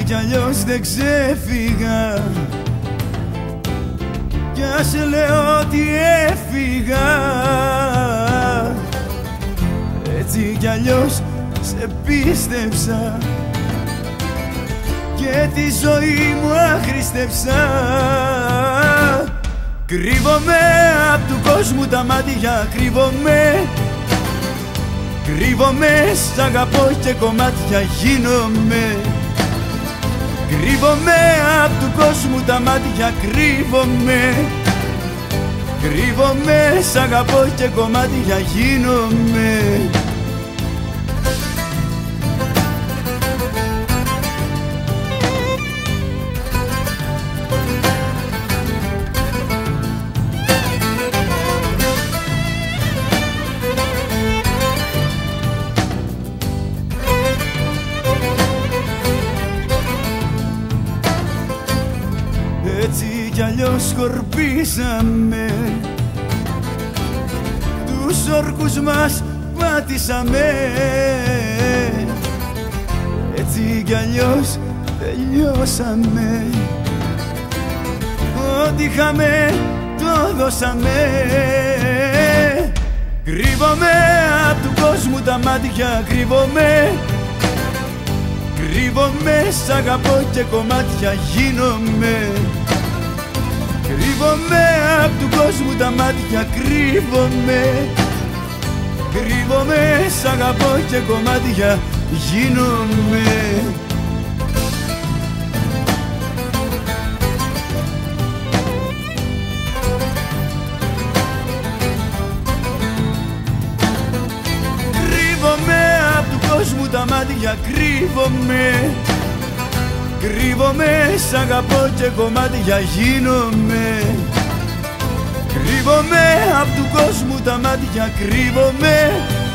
κι αλλιώς δεν ξέφυγα, κι ας λέω ότι έφυγα. Έτσι κι αλλιώς σε πίστεψα και τη ζωή μου αχρήστεψα. Κρύβομαι απ' του κόσμου τα μάτια, κρύβομαι. Κρύβομαι, σ' αγαπώ και κομμάτια γίνομαι. Κρύβομαι απ' του κόσμου τα μάτια, κρύβομαι. Κρύβομαι, σ' αγαπώ και κομμάτια γίνομαι. Έτσι κι αλλιώς σκορπίσαμε, τους όρκους μας πατήσαμε. Έτσι κι αλλιώς τελειώσαμε, ό,τι είχαμε το δώσαμε. Κρύβομαι απ' του κόσμου τα μάτια, κρύβομαι. Κρύβομαι, σ' αγαπώ και κομμάτια γίνομαι. Κρύβομαι απ' του κόσμου τα μάτια, κρύβομαι. Κρύβομαι, σ' αγαπώ και κομμάτια γίνομαι. Κρύβομαι απ' του κόσμου τα μάτια, κρύβομαι. Κρύβομαι, σ' αγαπώ και κομμάτια γίνομαι. Κρύβομαι απ' του κόσμου τα μάτια, κρύβομαι.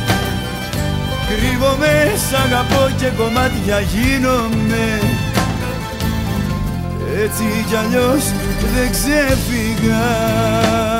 Κρύβομαι, σ' αγαπώ και κομμάτια γίνομαι. Έτσι κι αλλιώς δεν ξέφυγα.